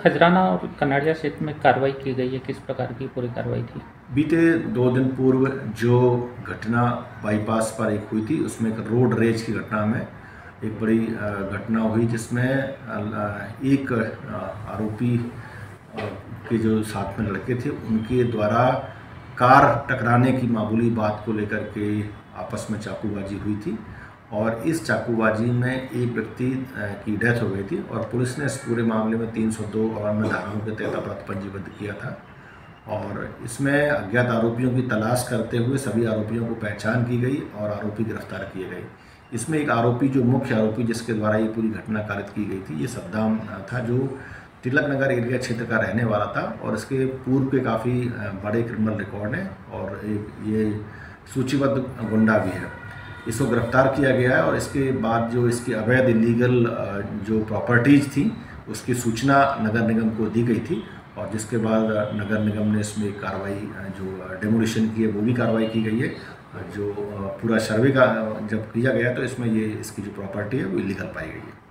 खजराना और कनाड़िया क्षेत्र में कार्रवाई की गई है, किस प्रकार की पूरी कार्रवाई थी? बीते 2 दिन पूर्व जो घटना बाईपास पर एक हुई थी, उसमें एक रोड रेज की घटना में एक बड़ी घटना हुई, जिसमें एक आरोपी के जो साथ में लड़के थे उनके द्वारा कार टकराने की मामूली बात को लेकर के आपस में चाकूबाजी हुई थी और इस चाकूबाजी में एक व्यक्ति की डेथ हो गई थी और पुलिस ने इस पूरे मामले में 302 और अन्य धाराओं के तहत अपराध पंजीबद्ध किया था। और इसमें अज्ञात आरोपियों की तलाश करते हुए सभी आरोपियों को पहचान की गई और आरोपी गिरफ्तार किए गए। इसमें एक आरोपी, जो मुख्य आरोपी जिसके द्वारा ये पूरी घटना कारित की गई थी, ये सद्दाम था, जो तिलक नगर एरिया क्षेत्र का रहने वाला था और इसके पूर्व के काफ़ी बड़े क्रिमिनल रिकॉर्ड हैं और ये सूचीबद्ध गुंडा भी है। इसको गिरफ्तार किया गया है और इसके बाद जो इसकी अवैध इलीगल जो प्रॉपर्टीज़ थी उसकी सूचना नगर निगम को दी गई थी और जिसके बाद नगर निगम ने इसमें कार्रवाई, जो डेमोलिशन की है वो भी कार्रवाई की गई है। जो पूरा सर्वे का जब किया गया तो इसमें ये इसकी जो प्रॉपर्टी है वो इलीगल पाई गई है।